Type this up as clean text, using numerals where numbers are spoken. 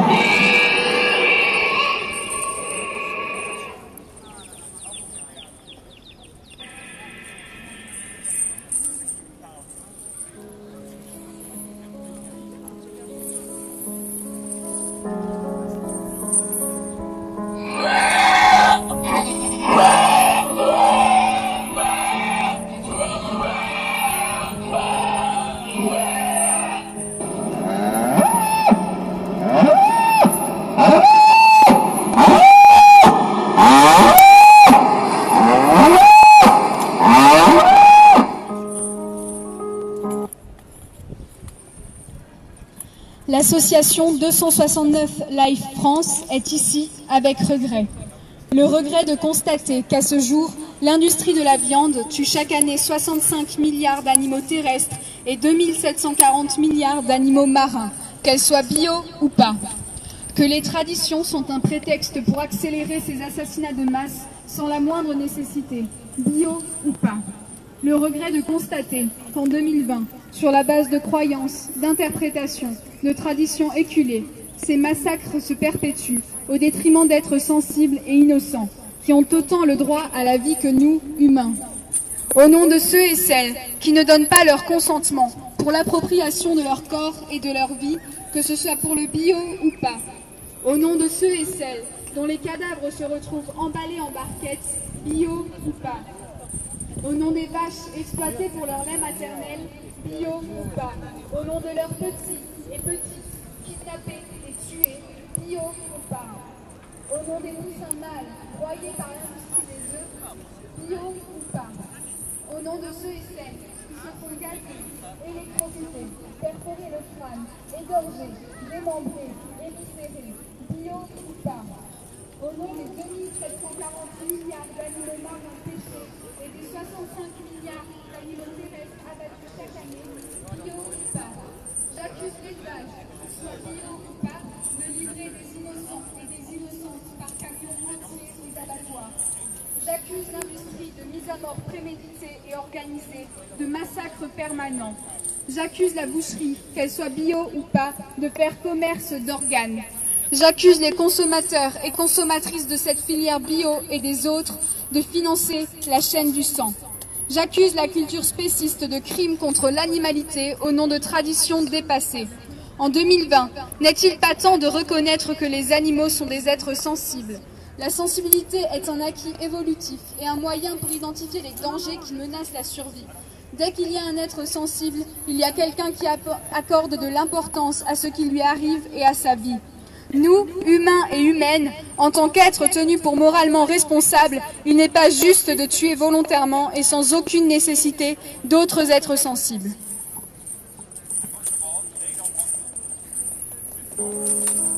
L'association 269 Life France est ici avec regret. Le regret de constater qu'à ce jour, l'industrie de la viande tue chaque année 65 milliards d'animaux terrestres et 2740 milliards d'animaux marins, qu'elles soient bio ou pas. Que les traditions sont un prétexte pour accélérer ces assassinats de masse sans la moindre nécessité, bio ou pas. Le regret de constater qu'en 2020, sur la base de croyances, d'interprétations, de traditions éculées, ces massacres se perpétuent au détriment d'êtres sensibles et innocents, qui ont autant le droit à la vie que nous, humains. Au nom de ceux et celles qui ne donnent pas leur consentement pour l'appropriation de leur corps et de leur vie, que ce soit pour le bio ou pas. Au nom de ceux et celles dont les cadavres se retrouvent emballés en barquettes, bio ou pas. Au nom des vaches exploitées pour leur lait maternel, bio ou pas. Au nom de leurs petits et petites kidnappés et tués, bio ou pas. Au nom des poussins mâles broyés par l'industrie des œufs, bio ou pas. Au nom de ceux et celles qui se font gazer, électrocuter, perforer le crâne, égorger, démembrer, éviscérer, bio ou pas. Au nom des 2740 milliards d'animaux marins pêchés et des 65 milliards d'animaux terrestres abattus chaque année, bio ou pas. J'accuse l'élevage, soit bio ou pas, de livrer des innocents et des innocentes par camions entiers aux abattoirs. J'accuse l'industrie de mise à mort préméditée et organisée, de massacres permanents. J'accuse la boucherie, qu'elle soit bio ou pas, de faire commerce d'organes. J'accuse les consommateurs et consommatrices de cette filière bio et des autres de financer la chaîne du sang. J'accuse la culture spéciste de crimes contre l'animalité au nom de traditions dépassées. En 2020, n'est-il pas temps de reconnaître que les animaux sont des êtres sensibles? La sensibilité est un acquis évolutif et un moyen pour identifier les dangers qui menacent la survie. Dès qu'il y a un être sensible, il y a quelqu'un qui accorde de l'importance à ce qui lui arrive et à sa vie. Nous, humains et humaines, en tant qu'êtres tenus pour moralement responsables, il n'est pas juste de tuer volontairement et sans aucune nécessité d'autres êtres sensibles.